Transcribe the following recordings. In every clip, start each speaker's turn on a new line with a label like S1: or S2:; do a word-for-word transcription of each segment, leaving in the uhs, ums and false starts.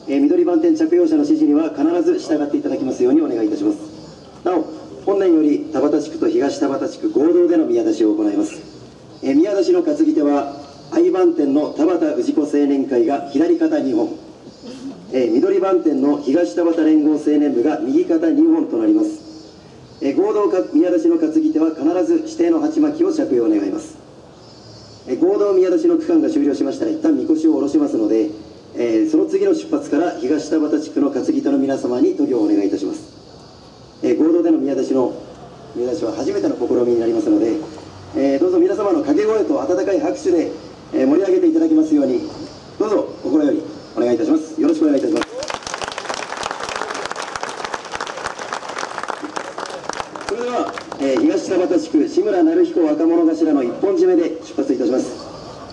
S1: えー、緑番店着用者の指示には必ず従っていただきますようにお願いいたします。なお、本年より田端地区と東田端地区合同での宮出しを行います。えー、宮出しの担ぎ手は愛番店の田端氏子青年会が左肩にほん、えー、緑番店の東田端連合青年部が右肩にほんとなります。えー、合同宮出しの担ぎ手は必ず指定の鉢巻きを着用願います。えー、合同宮出しの区間が終了しましたら一旦みこしを下ろしますので、えー、その次の出発から東田端地区の担ぎ手の皆様に渡御をお願いいたします。えー、合同での宮出しの宮出しは初めての試みになりますので、えー、どうぞ皆様の掛け声と温かい拍手で、えー、盛り上げていただきますようにどうぞ心よりお願いいたします。よろしくお願いいたします。それでは、えー、東田端地区志村成彦若者頭の一本締めで出発いたします。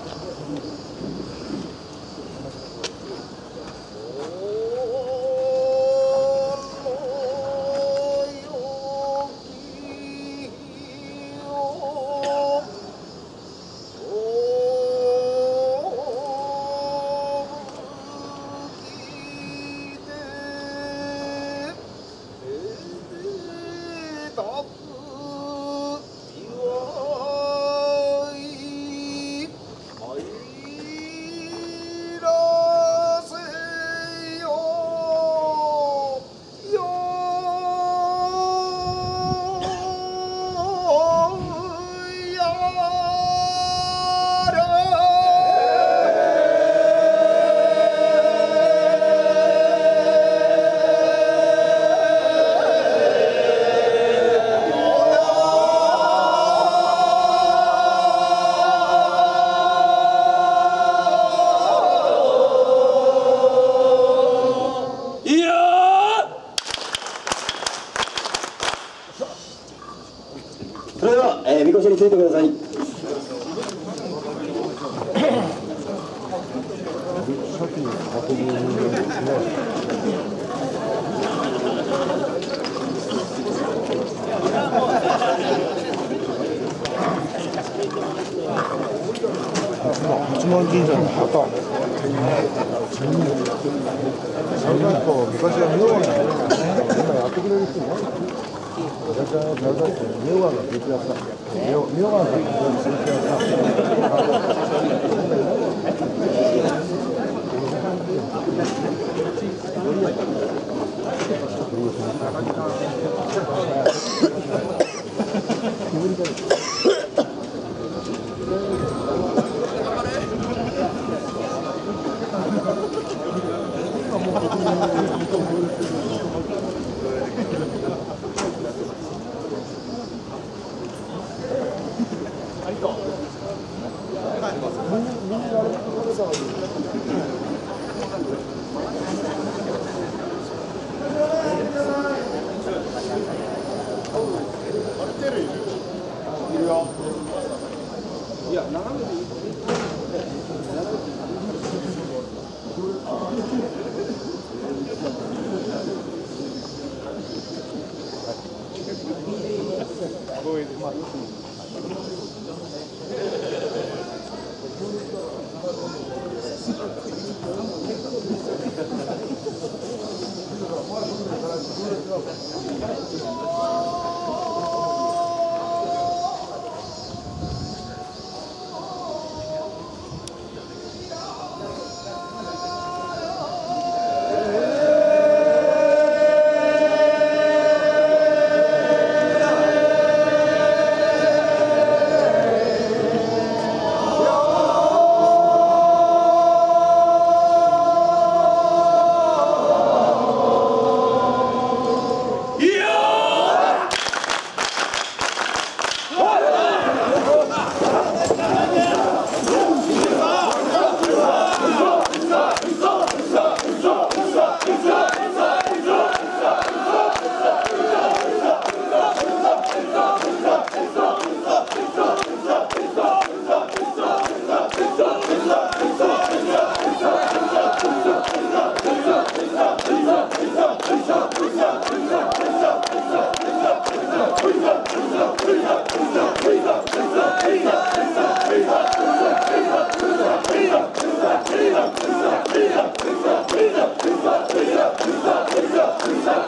S1: それでは、えー、みこしについてください。
S2: 八幡神社の旗。小学校昔は明和が今やってくれる人いない。私は名指して明和が出てやった。明和が出てみんな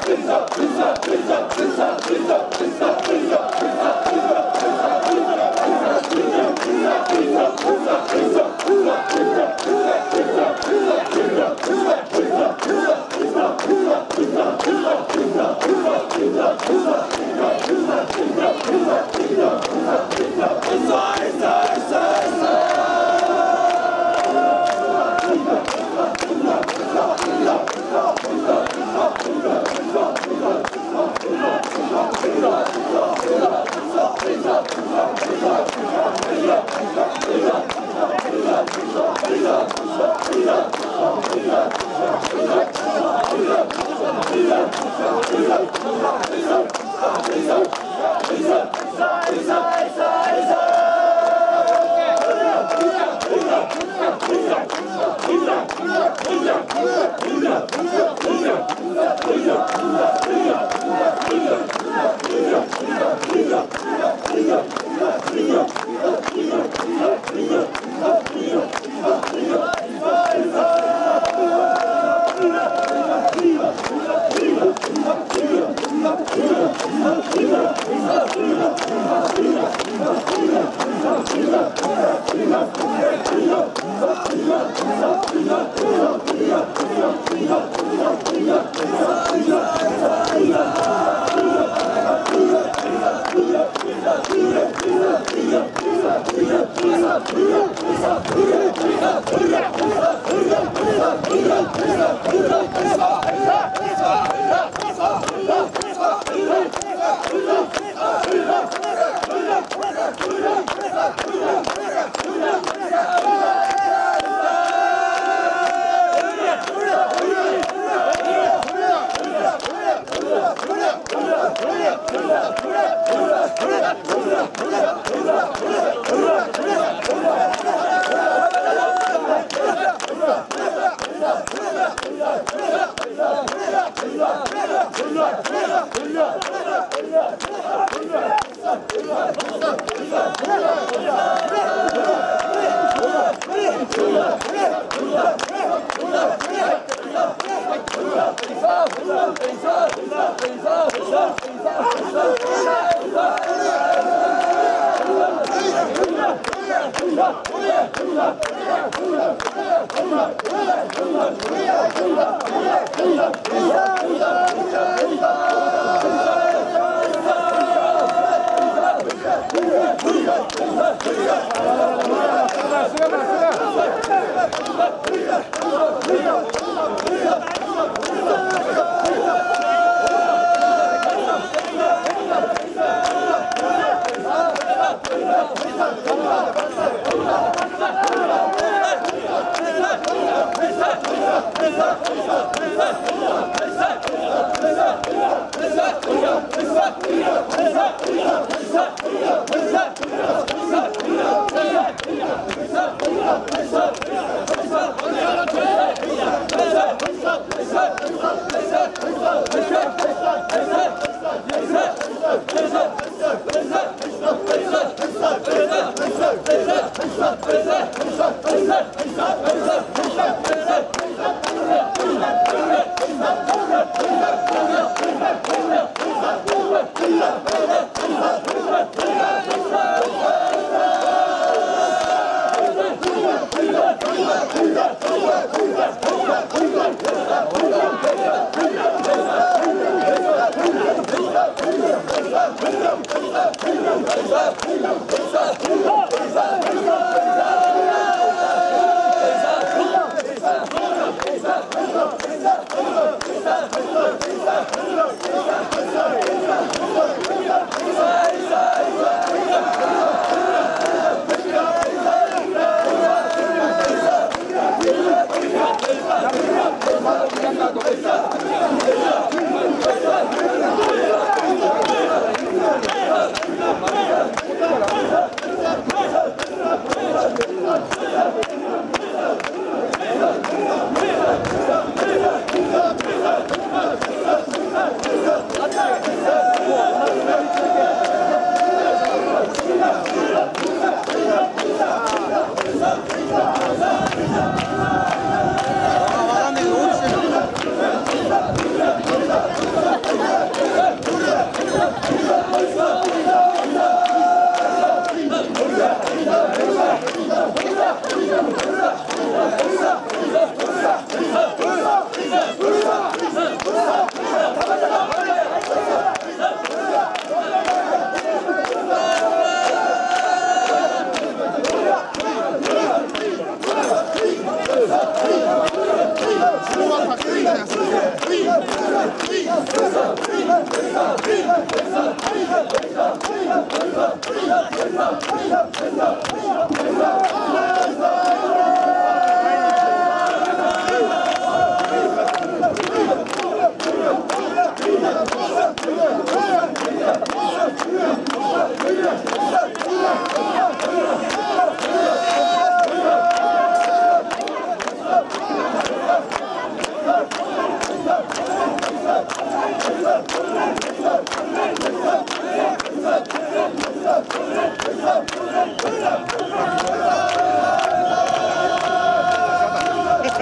S2: Hallelujah!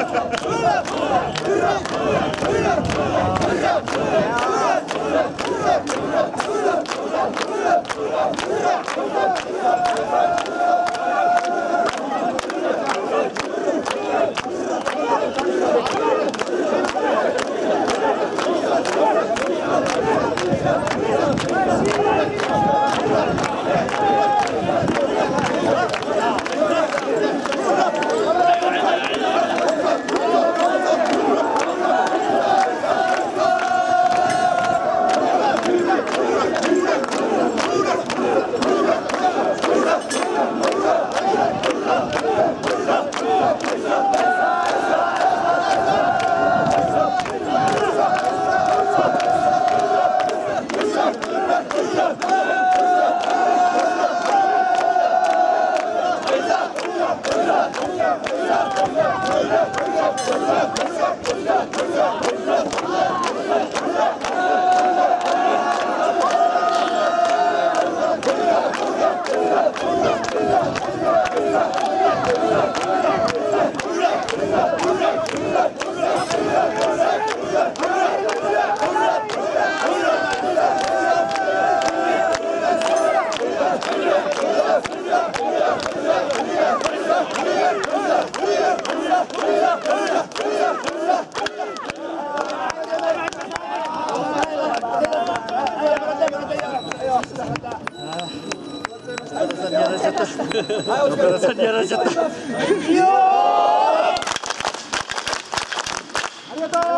S3: 岡田さんにやられちゃった。ありがとう。